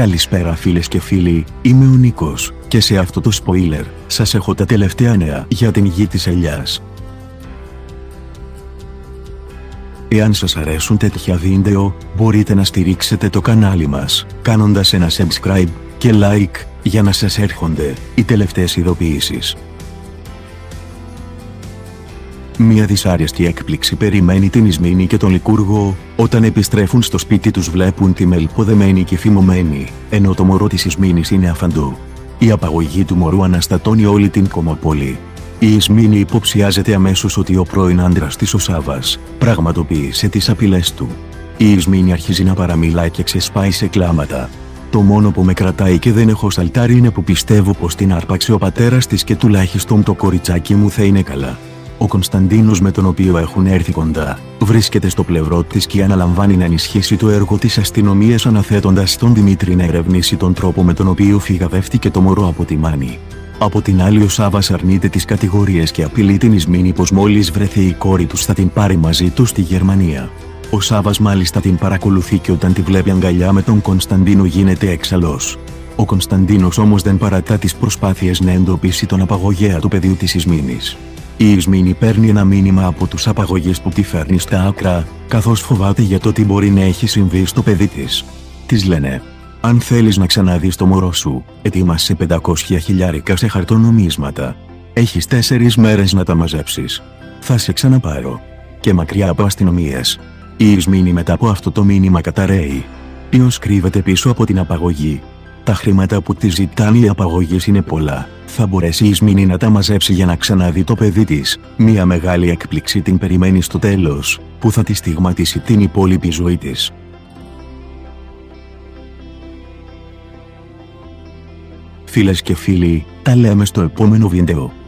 Καλησπέρα φίλες και φίλοι, είμαι ο Νίκος, και σε αυτό το spoiler, σας έχω τα τελευταία νέα για την γη της ελιάς. Εάν σας αρέσουν τέτοια βίντεο, μπορείτε να στηρίξετε το κανάλι μας, κάνοντας ένα subscribe και like, για να σας έρχονται οι τελευταίες ειδοποιήσεις. Μια δυσάρεστη έκπληξη περιμένει την Ισμήνη και τον Λικούργο, όταν επιστρέφουν στο σπίτι τους βλέπουν τη Μέλπο δεμένη και φημωμένη, ενώ το μωρό της Ισμήνης είναι αφαντό. Η απαγωγή του μωρού αναστατώνει όλη την Κομοπόλη. Η Ισμήνη υποψιάζεται αμέσως ότι ο πρώην άντρας της ο Σάββας πραγματοποίησε τις απειλές του. Η Ισμήνη αρχίζει να παραμιλάει και ξεσπάει σε κλάματα. Το μόνο που με κρατάει και δεν έχω σαλτάρει είναι που πιστεύω πως την άρπαξε ο πατέρας της και τουλάχιστον το κοριτσάκι μου θα είναι καλά. Ο Κωνσταντίνος, με τον οποίο έχουν έρθει κοντά, βρίσκεται στο πλευρό της και αναλαμβάνει να ενισχύσει το έργο της αστυνομίας, αναθέτοντας στον Δημήτρη να ερευνήσει τον τρόπο με τον οποίο φυγαδεύτηκε το μωρό από τη Μάνη. Από την άλλη, ο Σάββας αρνείται τις κατηγορίες και απειλεί την Ισμήνη πως μόλις βρεθεί η κόρη τους θα την πάρει μαζί του στη Γερμανία. Ο Σάββας μάλιστα την παρακολουθεί και όταν τη βλέπει αγκαλιά με τον Κωνσταντίνο γίνεται έξαλλος. Ο Κωνσταντίνος όμως δεν παρατά τις προσπάθειες να εντοπίσει τον απαγωγέα του παιδιού της Ισμήνης. Η Ισμήνη παίρνει ένα μήνυμα από τους απαγωγείς που τη φέρνει στα άκρα, καθώς φοβάται για το τι μπορεί να έχει συμβεί στο παιδί της. Της λένε: «Αν θέλεις να ξαναδείς το μωρό σου, ετοίμασε 500 χιλιάρικα σε χαρτονομίσματα. Έχεις 4 μέρες να τα μαζέψεις. Θα σε ξαναπάρω». Και μακριά από αστυνομίες, η Ισμήνη μετά από αυτό το μήνυμα καταραίει. Ποιος κρύβεται πίσω από την απαγωγή? Τα χρήματα που της ζητάνε οι απαγωγείς είναι πολλά. Θα μπορέσει η Ισμήνη να τα μαζέψει για να ξαναδεί το παιδί της? Μια μεγάλη έκπληξη την περιμένει στο τέλος, που θα τη στιγματίσει την υπόλοιπη ζωή της. Φίλες και φίλοι, τα λέμε στο επόμενο βίντεο.